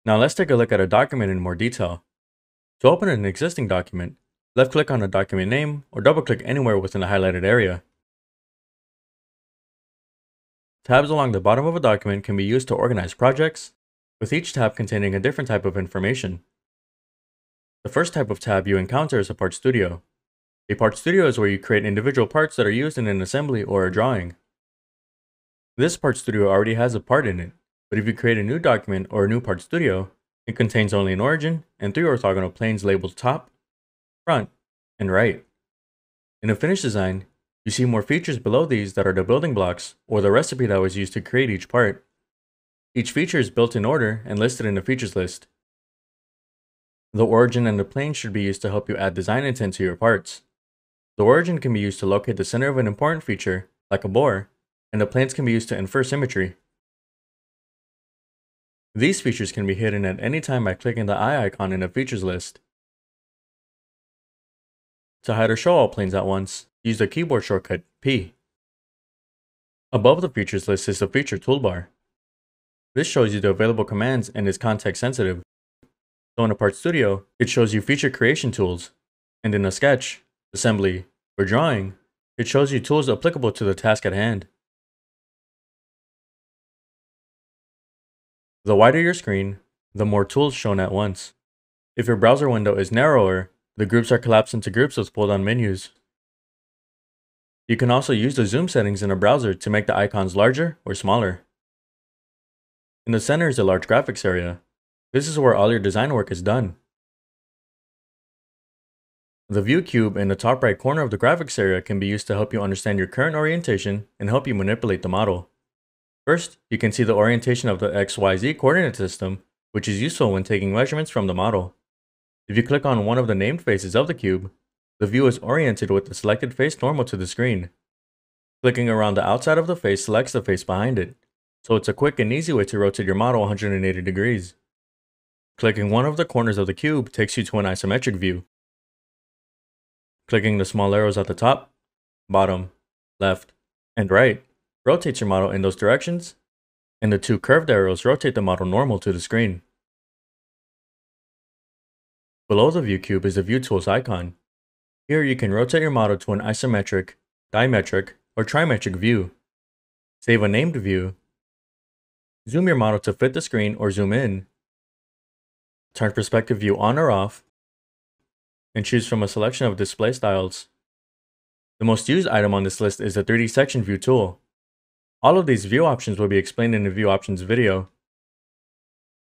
Now let's take a look at a document in more detail. To open an existing document, left-click on the document name or double-click anywhere within the highlighted area. Tabs along the bottom of a document can be used to organize projects, with each tab containing a different type of information. The first type of tab you encounter is a part studio. A part studio is where you create individual parts that are used in an assembly or a drawing. This part studio already has a part in it, but if you create a new document or a new part studio, it contains only an origin and 3 orthogonal planes labeled top, front, and right. In a finished design, you see more features below these that are the building blocks or the recipe that was used to create each part. Each feature is built in order and listed in the features list. The origin and the plane should be used to help you add design intent to your parts. The origin can be used to locate the center of an important feature, like a bore, and the planes can be used to infer symmetry. These features can be hidden at any time by clicking the eye icon in the features list. To hide or show all planes at once, use the keyboard shortcut P. Above the features list is the feature toolbar. This shows you the available commands and is context sensitive. So in a part studio, it shows you feature creation tools, and in a sketch, assembly, or drawing, it shows you tools applicable to the task at hand. The wider your screen, the more tools shown at once. If your browser window is narrower, the groups are collapsed into groups with pull-down menus. You can also use the zoom settings in a browser to make the icons larger or smaller. In the center is a large graphics area. This is where all your design work is done. The view cube in the top right corner of the graphics area can be used to help you understand your current orientation and help you manipulate the model. First, you can see the orientation of the XYZ coordinate system, which is useful when taking measurements from the model. If you click on one of the named faces of the cube, the view is oriented with the selected face normal to the screen. Clicking around the outside of the face selects the face behind it, so it's a quick and easy way to rotate your model 180 degrees. Clicking one of the corners of the cube takes you to an isometric view. Clicking the small arrows at the top, bottom, left, and right rotates your model in those directions, and the 2 curved arrows rotate the model normal to the screen. Below the view cube is the View Tools icon. Here you can rotate your model to an isometric, dimetric, or trimetric view. Save a named view. Zoom your model to fit the screen or zoom in. Turn perspective view on or off, and choose from a selection of display styles. The most used item on this list is the 3D section view tool. All of these view options will be explained in the view options video.